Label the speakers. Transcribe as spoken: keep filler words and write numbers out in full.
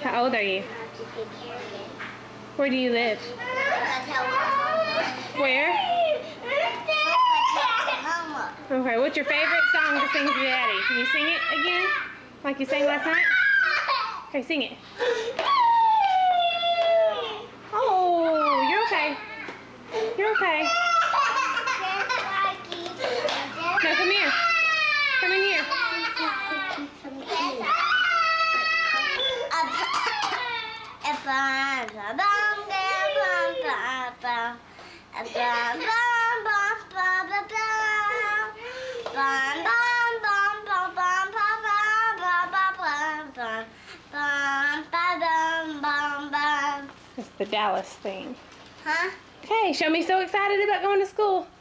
Speaker 1: How old are you? Where do you live? Where? Okay, what's your favorite song to sing to your daddy? Can you sing it again? Like you sang last night? Okay, sing it. Oh, you're okay. You're okay. No, come here. Come in here. It's the Dallas thing.
Speaker 2: Huh?
Speaker 1: Okay, show me so excited about going to school.